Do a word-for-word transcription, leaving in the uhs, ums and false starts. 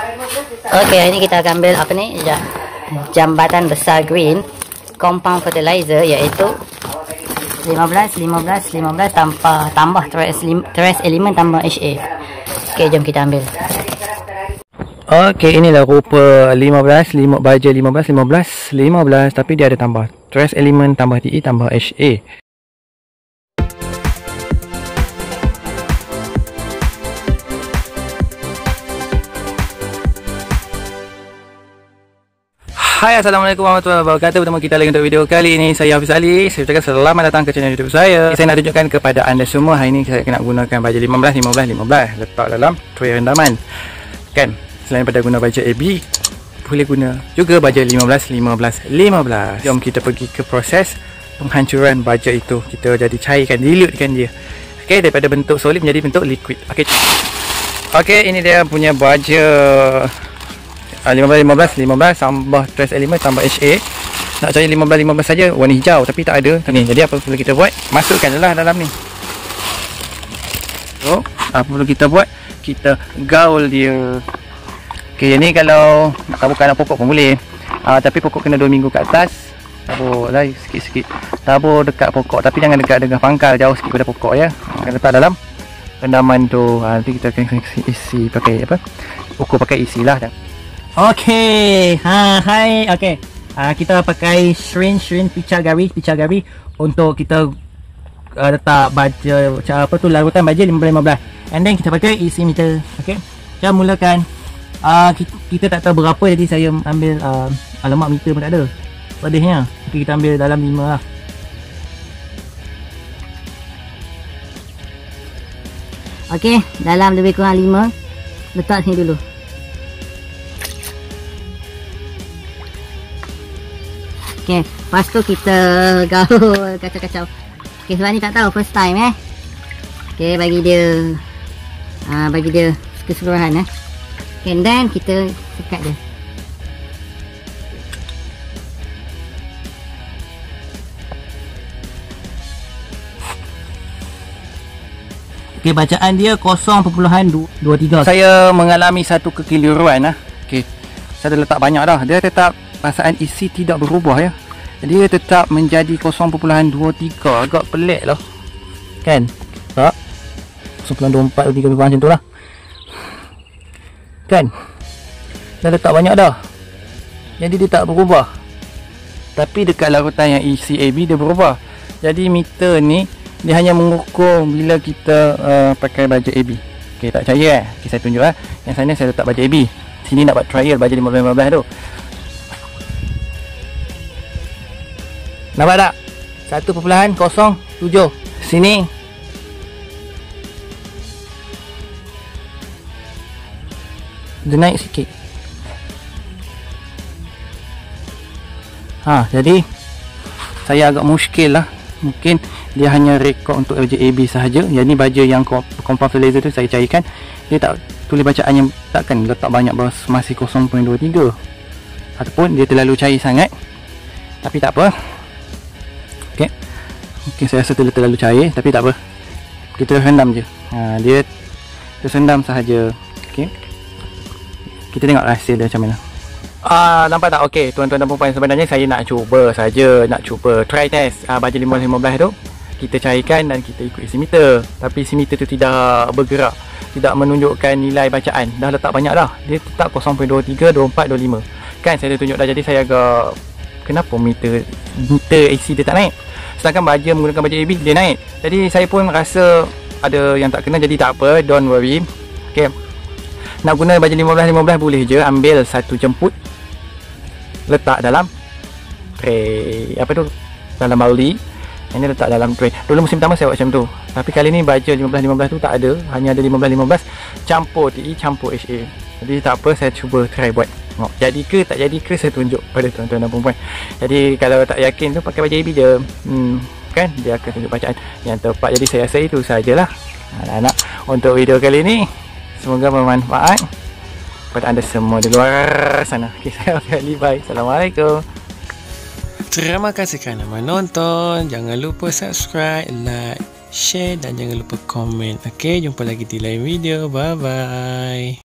Okey, hari ni kita akan ambil apa ni? Jambatan besar green compound fertilizer, iaitu lima belas lima belas lima belas tambah tambah trace trace elemen tambah H A. Okey, jom kita ambil. Okey, inilah rupa lima belas, lima baja lima belas lima belas lima belas, tapi dia ada tambah trace elemen tambah T E tambah H A. Hai, Assalamualaikum warahmatullahi wabarakatuh. Bertemu kita lagi untuk video kali ini. Saya Hafiz Ali. Saya ucapkan selamat datang ke channel YouTube saya. Saya nak tunjukkan kepada anda semua, hari ini saya nak gunakan baja lima belas lima belas lima belas letak dalam tray rendaman. Kan, selain pada guna baja A B, boleh guna juga baja lima belas lima belas lima belas. Jom kita pergi ke proses penghancuran baja itu. Kita jadi cairkan, dilutkan dia. Okey, daripada bentuk solid menjadi bentuk liquid. Okey. Okey, ini dia punya baja lima belas lima belas lima belas tambah trace element tambah H A. Nak cari lima belas lima belas saja, warna hijau, tapi tak ada ni. Jadi apa perlu kita buat? Masukkan jelah dalam ni. So, apa perlu kita buat? Kita gaul dia. Okey, ni kalau nak taburkan anak pokok pun boleh. Uh, tapi pokok kena dua minggu kat atas. Tabur lah sikit-sikit. Tabur dekat pokok, tapi jangan dekat dengan pangkal, jauh sikit pada pokok ya. Akan letak dalam rendaman tu. Uh, nanti kita akan isi pakai apa? Ukur pakai isi lah. Okey, ha, hai, okey. Uh, kita pakai syringe, syringe picar garis, picar garis untuk kita uh, letak baja, apa tu, larutan baja lima belas lima belas. And then kita pakai isi meter. Okey. Kita mulakan. Uh, kita, kita tak tahu berapa, jadi saya ambil uh, alamak meter pun tak ada. Pedihnya. Okey, kita ambil dalam lima lah. Okey, dalam lebih kurang lima. Letak sini dulu. Okay, lepas tu kita gaul kacau-kacau. Okay, sebab ni tak tahu, first time eh. Okay, bagi dia uh, bagi dia keseluruhan eh. Okay, and then kita sekat dia. Okay, bacaan dia kosong perpuluhan dua tiga. Saya mengalami satu kekeliruan lah. Okay, saya dah letak banyak dah. Dia tetap perasaan isi tidak berubah ya. Jadi dia tetap menjadi kosong perpuluhan dua tiga. Agak pelik lah. Kan? Tak? kosong perpuluhan dua empat dua tiga macam tu lah. Kan? Dah letak banyak dah. Jadi dia tak berubah. Tapi dekat larutan yang isi A B dia berubah. Jadi meter ni dia hanya mengukur bila kita uh, pakai baja A B. Okay, tak percaya eh? Okay, saya tunjuk eh. Yang sana saya letak baja A B. Sini nak buat trial baja lima belas lima belas tu. Nampak tak? satu perpuluhan kosong tujuh. Sini dia naik sikit. Ha, jadi saya agak muskil lah. Mungkin dia hanya rekod untuk baja A B sahaja. Yang ni baja yang compound fertilizer tu saya cairkan. Dia tak tulis bacaan yang takkan letak banyak bos, masih kosong perpuluhan dua tiga. Ataupun dia terlalu cair sangat. Tapi tak apa. Okey. Mungkin saya rasa dia terlalu cair, tapi tak apa. Kita rendam je. Ha, dia tersendam sahaja. Okey. Kita tengok hasil dia macam mana. Ah, nampak tak? Okey, tuan-tuan dan puan-puan, sebenarnya saya nak cuba saja, nak cuba try test ah, baja lima belas lima belas tu. Kita cairkan dan kita ikut isi meter. Tapi isi meter tu tidak bergerak, tidak menunjukkan nilai bacaan. Dah letak banyak dah. Dia tetap kosong perpuluhan dua tiga, dua empat, dua lima. Kan saya dah tunjuk dah, jadi saya agak kenapa meter meter A C dia tak naik, sedangkan baja menggunakan baja A B dia naik. Jadi saya pun rasa ada yang tak kena, jadi tak apa, don't worry. Okay, nak guna baja lima belas lima belas boleh je. Ambil satu jemput, letak dalam tray, apa tu, dalam bauli. Ini letak dalam tray. Dulu musim pertama saya buat macam tu, tapi kali ni baja lima belas lima belas tu tak ada, hanya ada lima belas lima belas campur T E campur H A. Jadi tak apa, saya cuba try buat. Oh, jadi ke tak jadi ke saya tunjuk pada tuan-tuan dan puan-puan. Jadi kalau tak yakin tu pakai baja A B je. Hmm, kan dia akan tunjuk bacaan yang tepat. Jadi saya rasa itu sajalah anak-anak untuk video kali ni. Semoga bermanfaat kepada anda semua di luar sana. Okay, saya Hafiz, bye. Assalamualaikum. Terima kasih kerana menonton. Jangan lupa subscribe, like, share dan jangan lupa komen. Okay, jumpa lagi di lain video. Bye bye.